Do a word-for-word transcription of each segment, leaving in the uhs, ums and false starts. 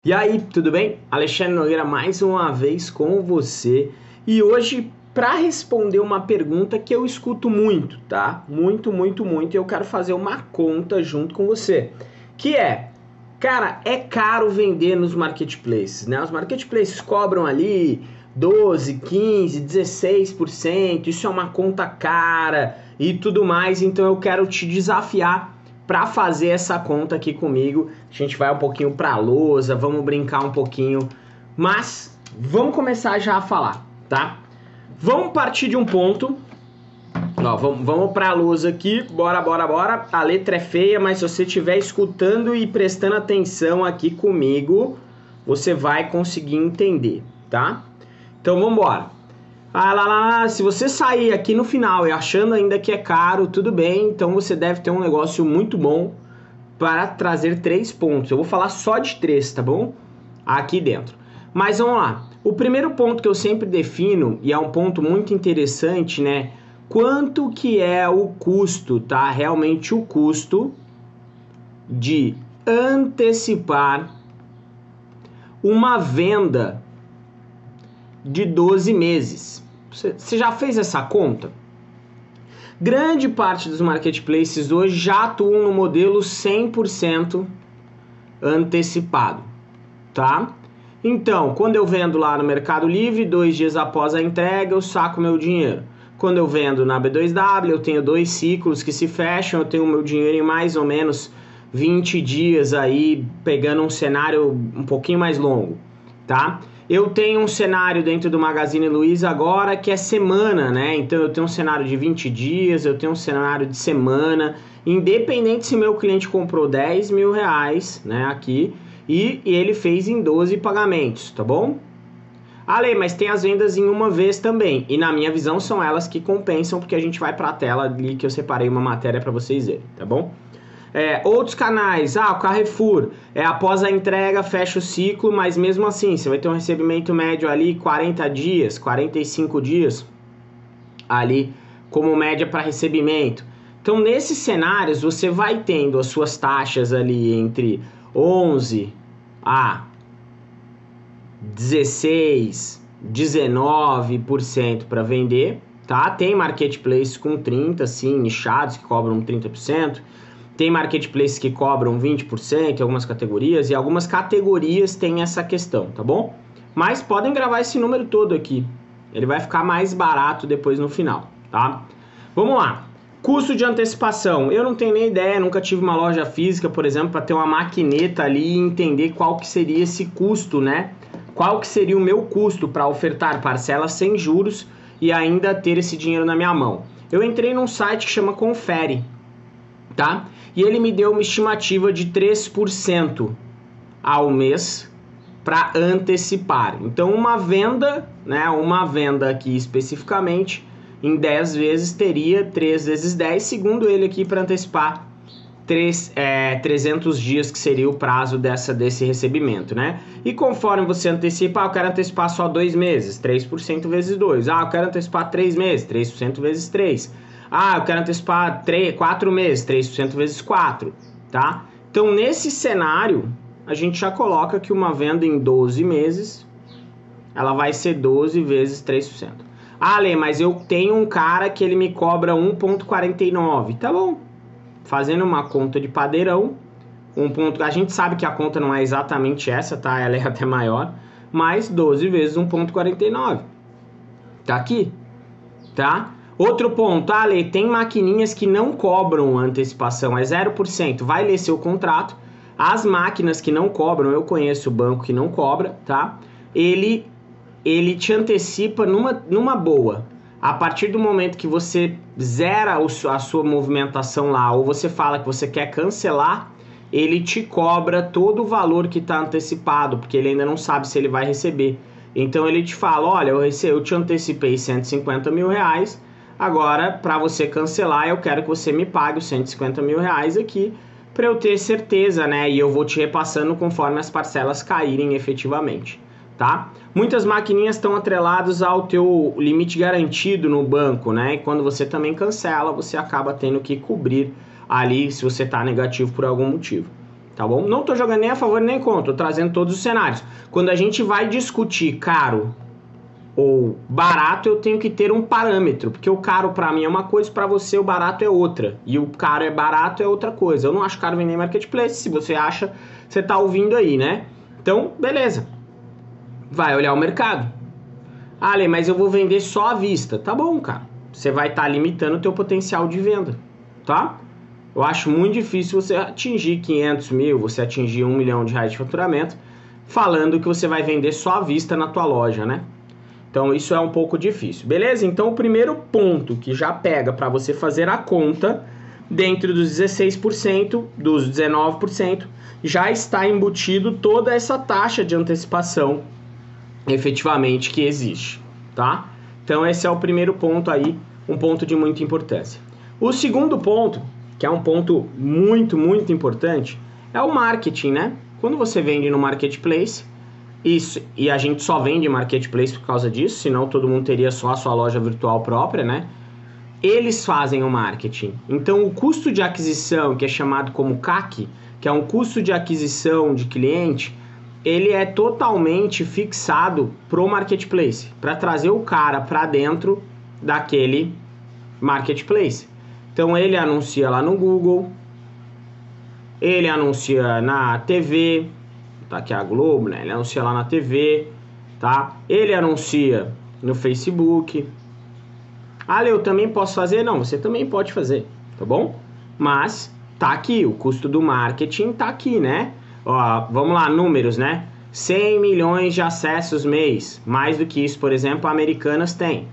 E aí, tudo bem? Alexandre Nogueira mais uma vez com você e hoje para responder uma pergunta que eu escuto muito, tá? Muito, muito, muito e eu quero fazer uma conta junto com você, que é, cara, é caro vender nos marketplaces, né? Os marketplaces cobram ali doze, quinze, dezesseis por cento, isso é uma conta cara e tudo mais, então eu quero te desafiar para fazer essa conta aqui comigo. A gente vai um pouquinho para a lousa, vamos brincar um pouquinho, mas vamos começar já a falar, tá? Vamos partir de um ponto, ó, vamos, vamos para a lousa aqui, bora, bora, bora. A letra é feia, mas se você estiver escutando e prestando atenção aqui comigo, você vai conseguir entender, tá? Então vamos embora. Ah, lá, lá, lá, se você sair aqui no final e achando ainda que é caro, tudo bem, então você deve ter um negócio muito bom para trazer três pontos. Eu vou falar só de três, tá bom? Aqui dentro. Mas vamos lá. O primeiro ponto que eu sempre defino, e é um ponto muito interessante, né? Quanto que é o custo, tá? Realmente o custo de antecipar uma venda de doze meses. Você já fez essa conta? Grande parte dos marketplaces hoje já atuam no modelo cem por cento antecipado, tá? Então, quando eu vendo lá no Mercado Livre, dois dias após a entrega, eu saco meu dinheiro. Quando eu vendo na B dois W, eu tenho dois ciclos que se fecham, eu tenho meu dinheiro em mais ou menos vinte dias aí, pegando um cenário um pouquinho mais longo, tá? Eu tenho um cenário dentro do Magazine Luiza agora que é semana, né? Então eu tenho um cenário de vinte dias, eu tenho um cenário de semana, independente se meu cliente comprou dez mil reais, né, aqui, e, e ele fez em doze pagamentos, tá bom? Ale, mas tem as vendas em uma vez também, e na minha visão são elas que compensam, porque a gente vai para a tela ali que eu separei uma matéria para vocês verem, tá bom? É, outros canais, ah, o Carrefour, é, após a entrega fecha o ciclo, mas mesmo assim você vai ter um recebimento médio ali quarenta dias, quarenta e cinco dias ali como média para recebimento. Então nesses cenários você vai tendo as suas taxas ali entre onze a dezesseis, dezenove por cento para vender, tá? Tem marketplace com trinta, sim, nichados que cobram trinta por cento. Tem marketplaces que cobram vinte por cento em algumas categorias, e algumas categorias têm essa questão, tá bom? Mas podem gravar esse número todo aqui. Ele vai ficar mais barato depois no final, tá? Vamos lá. Custo de antecipação. Eu não tenho nem ideia, nunca tive uma loja física, por exemplo, para ter uma maquineta ali e entender qual que seria esse custo, né? Qual que seria o meu custo para ofertar parcelas sem juros e ainda ter esse dinheiro na minha mão. Eu entrei num site que chama Confere, tá? E ele me deu uma estimativa de três por cento ao mês para antecipar. Então uma venda, né, uma venda aqui especificamente, em dez vezes teria três vezes dez, segundo ele aqui, para antecipar três, é, trezentos dias, que seria o prazo dessa, desse recebimento, né? E conforme você antecipa, ah, eu quero antecipar só dois meses, três por cento vezes dois. Ah, eu quero antecipar três meses, três por cento vezes três. Ah, eu quero antecipar quatro meses, três por cento vezes quatro, tá? Então, nesse cenário, a gente já coloca que uma venda em doze meses, ela vai ser doze vezes três por cento. Ah, Lê, mas eu tenho um cara que ele me cobra um vírgula quarenta e nove. Tá bom. Fazendo uma conta de padeirão, um ponto, a gente sabe que a conta não é exatamente essa, tá? Ela é até maior, mas doze vezes um vírgula quarenta e nove. Tá aqui, tá? Outro ponto, ah, Lê, tem maquininhas que não cobram antecipação, é zero por cento. Vai ler seu contrato. As máquinas que não cobram, eu conheço o banco que não cobra, tá? Ele, ele te antecipa numa, numa boa. A partir do momento que você zera a sua movimentação lá, ou você fala que você quer cancelar, ele te cobra todo o valor que está antecipado, porque ele ainda não sabe se ele vai receber. Então ele te fala, olha, eu, rece- eu te antecipei cento e cinquenta mil reais, agora, para você cancelar, eu quero que você me pague os cento e cinquenta mil reais aqui, para eu ter certeza, né? E eu vou te repassando conforme as parcelas caírem efetivamente, tá? Muitas maquininhas estão atreladas ao teu limite garantido no banco, né? E quando você também cancela, você acaba tendo que cobrir ali se você está negativo por algum motivo, tá bom? Não tô jogando nem a favor nem contra, tô trazendo todos os cenários. Quando a gente vai discutir caro ou barato, eu tenho que ter um parâmetro, porque o caro para mim é uma coisa, para você o barato é outra, e o caro é barato é outra coisa. Eu não acho caro vender em marketplace, se você acha, você tá ouvindo aí, né? Então, beleza. Vai olhar o mercado. Ah, Ale, mas eu vou vender só à vista. Tá bom, cara. Você vai estar tá limitando o teu potencial de venda, tá? Eu acho muito difícil você atingir quinhentos mil, você atingir um milhão de reais de faturamento, falando que você vai vender só à vista na tua loja, né? Então isso é um pouco difícil, beleza? Então o primeiro ponto que já pega para você fazer a conta, dentro dos dezesseis por cento, dos dezenove por cento, já está embutido toda essa taxa de antecipação efetivamente que existe, tá? Então esse é o primeiro ponto aí, um ponto de muita importância. O segundo ponto, que é um ponto muito, muito importante, é o marketing, né? Quando você vende no marketplace, isso, e a gente só vende marketplace por causa disso, senão todo mundo teria só a sua loja virtual própria, né? Eles fazem o marketing. Então o custo de aquisição, que é chamado como C A C, que é um custo de aquisição de cliente, ele é totalmente fixado pro marketplace, para trazer o cara para dentro daquele marketplace. Então ele anuncia lá no Google, ele anuncia na T V, tá aqui a Globo, né? Ele anuncia lá na T V, tá? Ele anuncia no Facebook. Ah, eu também posso fazer? Não, você também pode fazer, tá bom? Mas tá aqui, o custo do marketing tá aqui, né? Ó, vamos lá, números, né? cem milhões de acessos mês. Mais do que isso, por exemplo, a Americanas tem.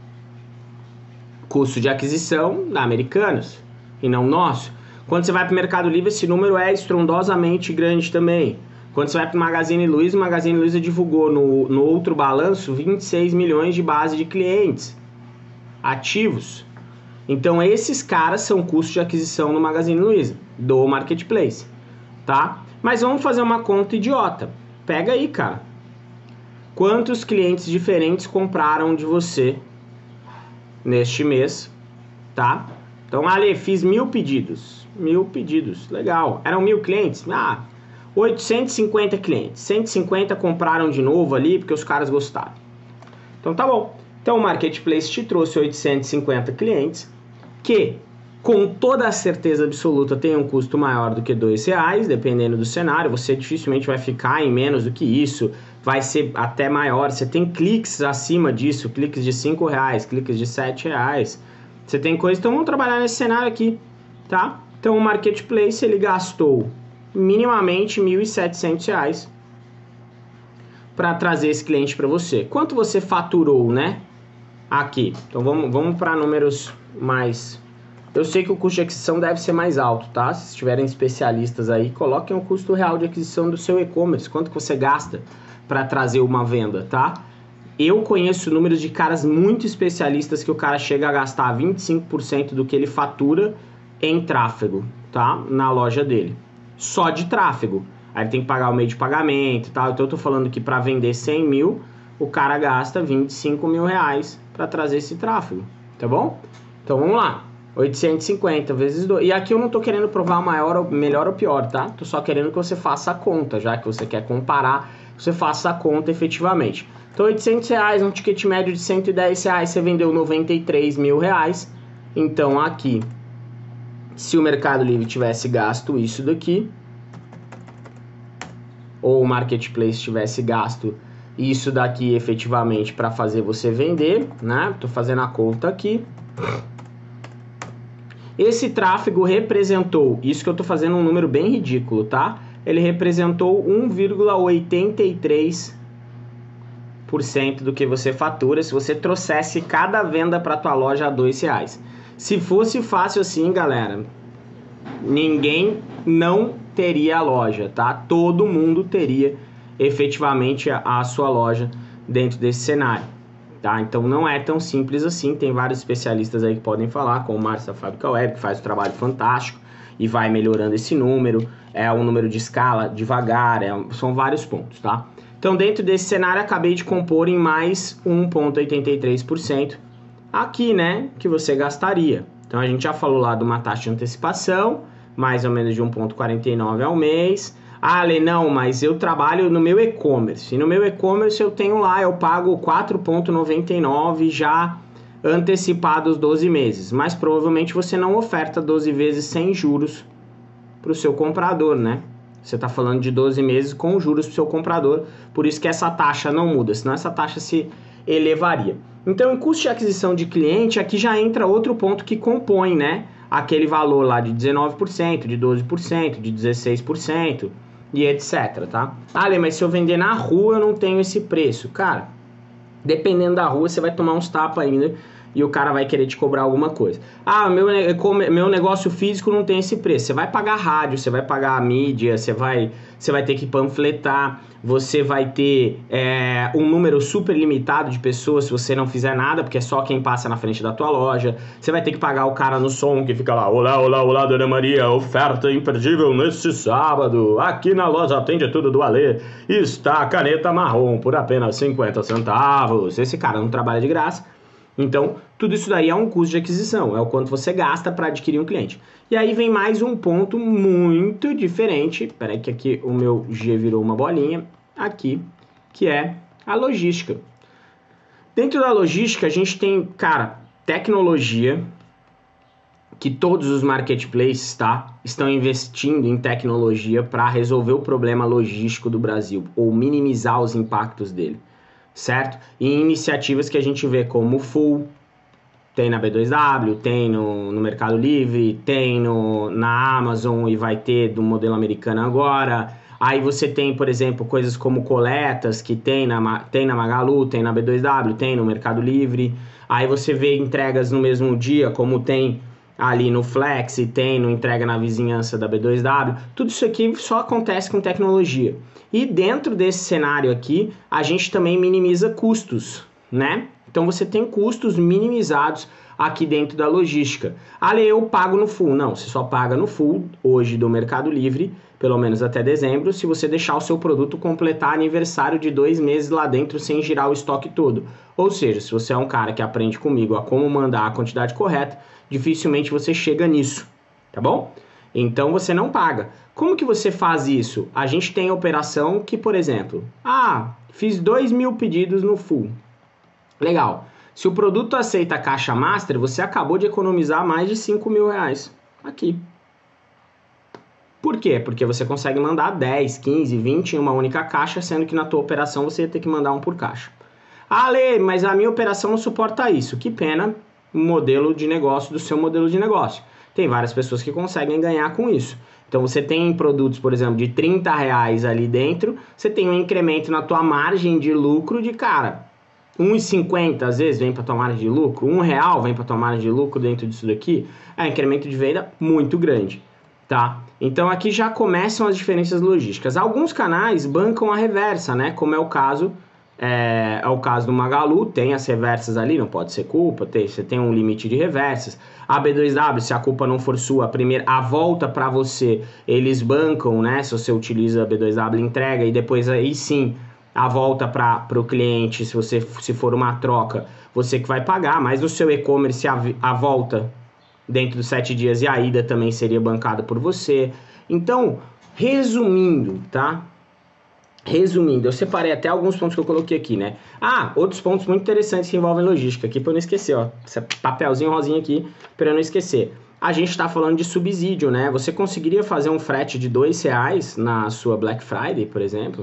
Custo de aquisição da Americanas e não nosso. Quando você vai para o Mercado Livre, esse número é estrondosamente grande também. Quando você vai para o Magazine Luiza, o Magazine Luiza divulgou no, no outro balanço vinte e seis milhões de base de clientes ativos. Então esses caras são custos de aquisição no Magazine Luiza, do Marketplace, tá? Mas vamos fazer uma conta idiota. Pega aí, cara. Quantos clientes diferentes compraram de você neste mês, tá? Então, Ale, fiz mil pedidos. Mil pedidos, legal. Eram mil clientes? Ah, oitocentos e cinquenta clientes. cento e cinquenta compraram de novo ali porque os caras gostaram. Então, tá bom. Então, o Marketplace te trouxe oitocentos e cinquenta clientes que, com toda a certeza absoluta, tem um custo maior do que dois reais, dependendo do cenário. Você dificilmente vai ficar em menos do que isso, vai ser até maior. Você tem cliques acima disso, cliques de cinco reais, cliques de sete reais. Você tem coisa, então vamos trabalhar nesse cenário aqui, tá? Então o Marketplace, ele gastou minimamente mil e setecentos reais para trazer esse cliente para você. Quanto você faturou, né? Aqui. Então vamos, vamos para números mais... Eu sei que o custo de aquisição deve ser mais alto, tá? Se tiverem especialistas aí, coloquem o custo real de aquisição do seu e-commerce. Quanto que você gasta para trazer uma venda, tá? Eu conheço números de caras muito especialistas que o cara chega a gastar vinte e cinco por cento do que ele fatura em tráfego, tá? Na loja dele. Só de tráfego. Aí ele tem que pagar o meio de pagamento e tal. Então eu tô falando que para vender cem mil, o cara gasta vinte e cinco mil reais para trazer esse tráfego, tá bom? Então vamos lá. oitocentos e cinquenta vezes dois. E aqui eu não tô querendo provar maior, melhor ou pior, tá? Tô só querendo que você faça a conta, já que você quer comparar, você faça a conta efetivamente. Então oitocentos reais, um ticket médio de cento e dez reais, você vendeu noventa e três mil reais. Então aqui, se o Mercado Livre tivesse gasto isso daqui, ou o Marketplace tivesse gasto isso daqui efetivamente para fazer você vender, né? Tô fazendo a conta aqui. Esse tráfego representou, isso que eu tô fazendo um número bem ridículo, tá? Ele representou um vírgula oitenta e três por cento do que você fatura se você trouxesse cada venda para tua loja a dois reais. Se fosse fácil assim, galera, ninguém não teria a loja, tá? Todo mundo teria efetivamente a, a sua loja dentro desse cenário. Tá? Então não é tão simples assim, tem vários especialistas aí que podem falar, como o Márcio da Fábrica Web, que faz um trabalho fantástico e vai melhorando esse número, é um número de escala devagar, é, são vários pontos, tá? Então dentro desse cenário acabei de compor em mais um vírgula oitenta e três por cento aqui, né, que você gastaria. Então a gente já falou lá de uma taxa de antecipação, mais ou menos de um vírgula quarenta e nove ao mês. Ah, Ale, não, mas eu trabalho no meu e-commerce. E no meu e-commerce eu tenho lá, eu pago quatro vírgula noventa e nove já antecipados doze meses. Mas provavelmente você não oferta doze vezes sem juros para o seu comprador, né? Você está falando de doze meses com juros para o seu comprador, por isso que essa taxa não muda, senão essa taxa se elevaria. Então, em custo de aquisição de cliente, aqui já entra outro ponto que compõe, né? Aquele valor lá de dezenove por cento, de doze por cento, de dezesseis por cento e etc, tá? Ah, Lê, mas se eu vender na rua eu não tenho esse preço. Cara, dependendo da rua você vai tomar uns tapas ainda e o cara vai querer te cobrar alguma coisa. Ah, meu, meu negócio físico não tem esse preço. Você vai pagar rádio, você vai pagar a mídia, você vai, você vai ter que panfletar, você vai ter é, um número super limitado de pessoas se você não fizer nada, porque é só quem passa na frente da tua loja. Você vai ter que pagar o cara no som que fica lá, olá, olá, olá, Dona Maria, oferta imperdível neste sábado, aqui na loja Atende Tudo do Alê, está a caneta marrom por apenas cinquenta centavos. Esse cara não trabalha de graça. Então, tudo isso daí é um custo de aquisição, é o quanto você gasta para adquirir um cliente. E aí vem mais um ponto muito diferente, peraí que aqui o meu G virou uma bolinha, aqui, que é a logística. Dentro da logística a gente tem, cara, tecnologia, que todos os marketplaces, tá, estão investindo em tecnologia para resolver o problema logístico do Brasil, ou minimizar os impactos dele. Certo? E iniciativas que a gente vê como o Full, tem na B dois W, tem no, no Mercado Livre, tem no, na Amazon e vai ter do modelo americano agora. Aí você tem, por exemplo, coisas como coletas que tem na, tem na Magalu, tem na B dois W, tem no Mercado Livre. Aí você vê entregas no mesmo dia, como tem ali no Flex e tem no entrega na vizinhança da B dois W. Tudo isso aqui só acontece com tecnologia. E dentro desse cenário aqui, a gente também minimiza custos, né? Então você tem custos minimizados aqui dentro da logística. Ali eu pago no full. Não, você só paga no full hoje do Mercado Livre, pelo menos até dezembro, se você deixar o seu produto completar aniversário de dois meses lá dentro sem girar o estoque todo. Ou seja, se você é um cara que aprende comigo a como mandar a quantidade correta, dificilmente você chega nisso, tá bom? Então você não paga. Como que você faz isso? A gente tem a operação que, por exemplo, ah, fiz dois mil pedidos no full. Legal. Se o produto aceita a caixa master, você acabou de economizar mais de cinco mil reais aqui. Por quê? Porque você consegue mandar dez, quinze, vinte em uma única caixa, sendo que na tua operação você ia ter que mandar um por caixa. Ah, Lê, mas a minha operação não suporta isso. Que pena, modelo de negócio do seu modelo de negócio. Tem várias pessoas que conseguem ganhar com isso. Então você tem produtos, por exemplo, de trinta reais ali dentro, você tem um incremento na tua margem de lucro de, cara, um real e cinquenta às vezes vem para tua margem de lucro, um real vem para tua margem de lucro dentro disso daqui, é um incremento de venda muito grande, tá? Então aqui já começam as diferenças logísticas. Alguns canais bancam a reversa, né? Como é o caso... É, é o caso do Magalu, tem as reversas ali, não pode ser culpa, tem, você tem um limite de reversas. A B dois W, se a culpa não for sua, a primeira, a volta para você, eles bancam, né? Se você utiliza a B dois W, entrega e depois aí sim, a volta para o cliente, se você se for uma troca, você que vai pagar, mas no seu e-commerce a, a volta dentro dos sete dias e a ida também seria bancada por você. Então, resumindo, tá? Resumindo, eu separei até alguns pontos que eu coloquei aqui, né? Ah, outros pontos muito interessantes que envolvem logística, aqui para eu não esquecer, ó. Esse papelzinho rosinho aqui para eu não esquecer. A gente está falando de subsídio, né? Você conseguiria fazer um frete de dois reais na sua Black Friday, por exemplo?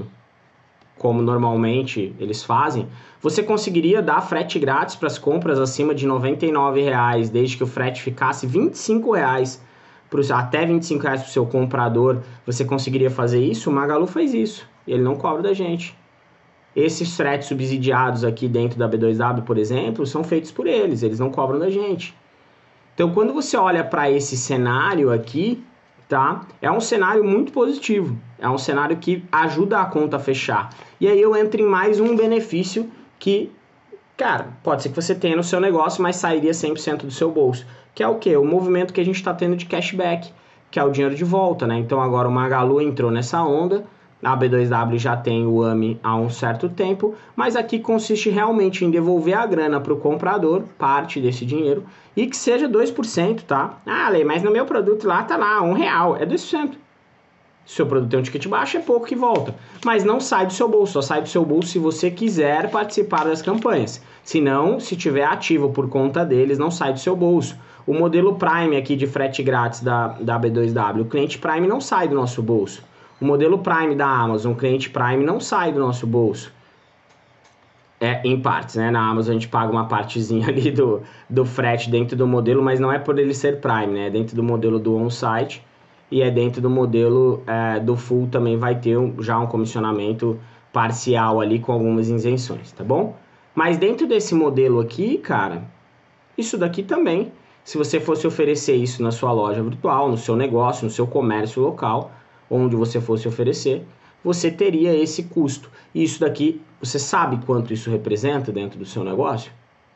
Como normalmente eles fazem. Você conseguiria dar frete grátis para as compras acima de noventa e nove reais, desde que o frete ficasse vinte e cinco reais, pro, até vinte e cinco reais para o seu comprador. Você conseguiria fazer isso? O Magalu faz isso. Ele não cobra da gente. Esses fretes subsidiados aqui dentro da B dois W, por exemplo, são feitos por eles, eles não cobram da gente. Então, quando você olha para esse cenário aqui, tá? É um cenário muito positivo. É um cenário que ajuda a conta a fechar. E aí eu entro em mais um benefício que, cara, pode ser que você tenha no seu negócio, mas sairia cem por cento do seu bolso. Que é o quê? O movimento que a gente está tendo de cashback, que é o dinheiro de volta, né? Então, agora o Magalu entrou nessa onda, A B dois W já tem o A M I há um certo tempo, mas aqui consiste realmente em devolver a grana para o comprador, parte desse dinheiro, e que seja dois por cento, tá? Ah, Lê, mas no meu produto lá tá lá, um real, é dois por cento. Se o seu produto tem um ticket baixo, é pouco que volta. Mas não sai do seu bolso, só sai do seu bolso se você quiser participar das campanhas. Se não, se tiver ativo por conta deles, não sai do seu bolso. O modelo Prime aqui de frete grátis da, da B dois W, o cliente Prime não sai do nosso bolso. O modelo Prime da Amazon, o cliente Prime não sai do nosso bolso. É, em partes, né? Na Amazon a gente paga uma partezinha ali do, do frete dentro do modelo, mas não é por ele ser Prime, né? É dentro do modelo do on-site e é dentro do modelo é, do full também vai ter um, já um comissionamento parcial ali com algumas isenções, tá bom? Mas dentro desse modelo aqui, cara, isso daqui também, se você fosse oferecer isso na sua loja virtual, no seu negócio, no seu comércio local, onde você fosse oferecer, você teria esse custo. E isso daqui, você sabe quanto isso representa dentro do seu negócio?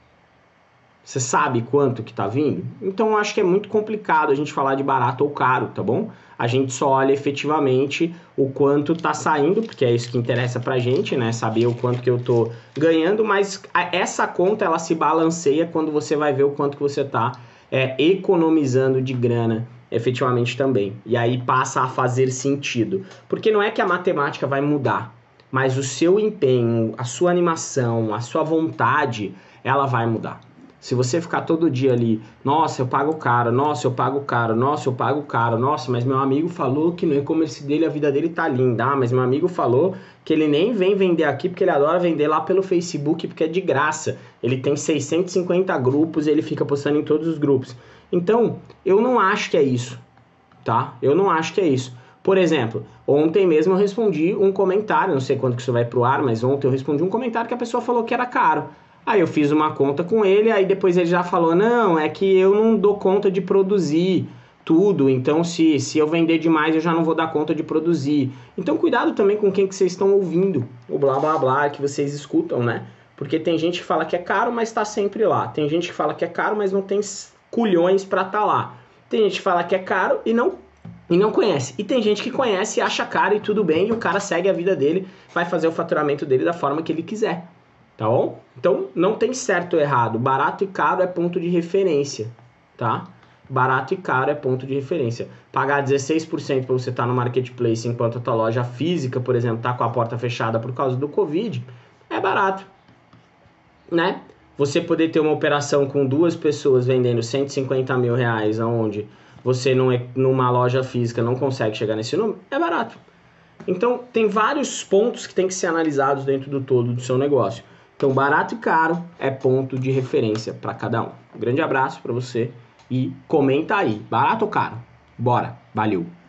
Você sabe quanto que está vindo? Então, eu acho que é muito complicado a gente falar de barato ou caro, tá bom? A gente só olha efetivamente o quanto está saindo, porque é isso que interessa pra gente, né? Saber o quanto que eu tô ganhando, mas essa conta, ela se balanceia quando você vai ver o quanto que você está é, economizando de grana efetivamente também. E aí passa a fazer sentido. Porque não é que a matemática vai mudar, mas o seu empenho, a sua animação, a sua vontade, ela vai mudar. Se você ficar todo dia ali, nossa, eu pago caro, nossa, eu pago caro, nossa, eu pago caro, nossa, mas meu amigo falou que no e-commerce dele a vida dele tá linda, ah, mas meu amigo falou que ele nem vem vender aqui porque ele adora vender lá pelo Facebook porque é de graça. Ele tem seiscentos e cinquenta grupos e ele fica postando em todos os grupos. Então, eu não acho que é isso, tá? Eu não acho que é isso. Por exemplo, ontem mesmo eu respondi um comentário, não sei quanto que isso vai pro ar, mas ontem eu respondi um comentário que a pessoa falou que era caro. Aí eu fiz uma conta com ele, aí depois ele já falou, não, é que eu não dou conta de produzir tudo, então se, se eu vender demais eu já não vou dar conta de produzir. Então cuidado também com quem que vocês estão ouvindo, o blá blá blá que vocês escutam, né? Porque tem gente que fala que é caro, mas tá sempre lá. Tem gente que fala que é caro, mas não tem culhões pra tá lá. Tem gente que fala que é caro e não, e não conhece. E tem gente que conhece e acha caro e tudo bem, e o cara segue a vida dele, vai fazer o faturamento dele da forma que ele quiser. Tá bom? Então, não tem certo ou errado. Barato e caro é ponto de referência, tá? Barato e caro é ponto de referência. Pagar dezesseis por cento para você estar no marketplace enquanto a tua loja física, por exemplo, está com a porta fechada por causa do Covid, é barato, né? Você poder ter uma operação com duas pessoas vendendo cento e cinquenta mil reais, onde você não é, numa loja física não consegue chegar nesse número, é barato. Então, tem vários pontos que tem que ser analisados dentro do todo do seu negócio. Então, barato e caro é ponto de referência para cada um. Um grande abraço para você e comenta aí, barato ou caro? Bora, valeu!